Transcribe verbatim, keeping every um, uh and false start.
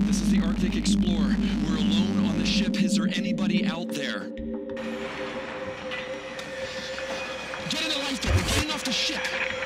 This is the Arctic Explorer. We're alone on the ship. Is there anybody out there? Get in the lifeboat. We're getting off the ship.